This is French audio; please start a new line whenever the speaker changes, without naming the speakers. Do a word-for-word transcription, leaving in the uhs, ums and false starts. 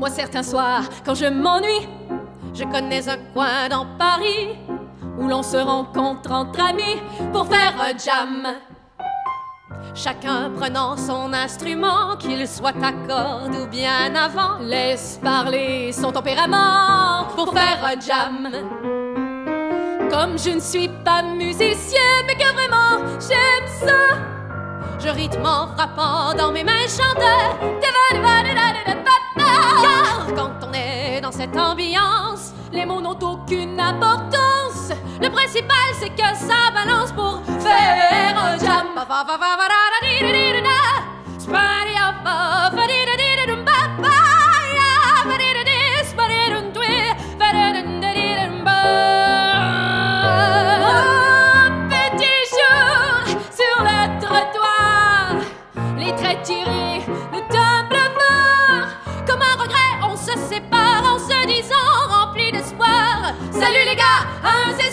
Moi certains soirs, quand je m'ennuie, je connais un coin dans Paris où l'on se rencontre entre amis pour faire un jam. Chacun prenant son instrument, qu'il soit à cordes ou bien avant, laisse parler son tempérament pour faire un jam. Comme je ne suis pas musicien, mais que vraiment j'aime ça, je rythme en frappant dans mes mains chanteurs. Car quand on est dans cette ambiance, les mots n'ont aucune importance. Le principal c'est que ça balance pour faire un jam. Petit jour sur le trottoir, les traits tirés, le tableau noir. Comme un regret, on se sépare en se disant rempli d'espoir. Salut les gars, un